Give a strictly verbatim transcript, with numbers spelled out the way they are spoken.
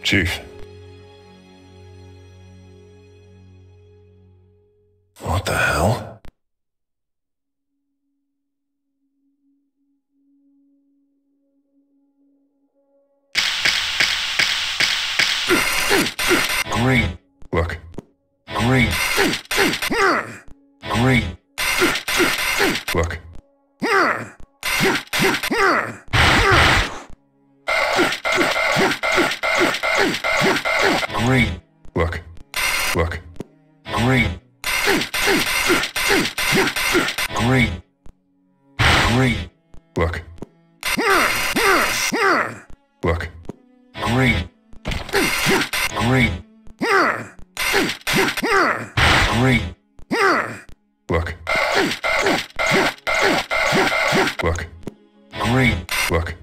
Chief. What the hell? Green. Look. Green. Green. Look. Green. Look. Look. Green. Green. Green. Look. Look. Green. Green. Green. Look. Look. Green. Look.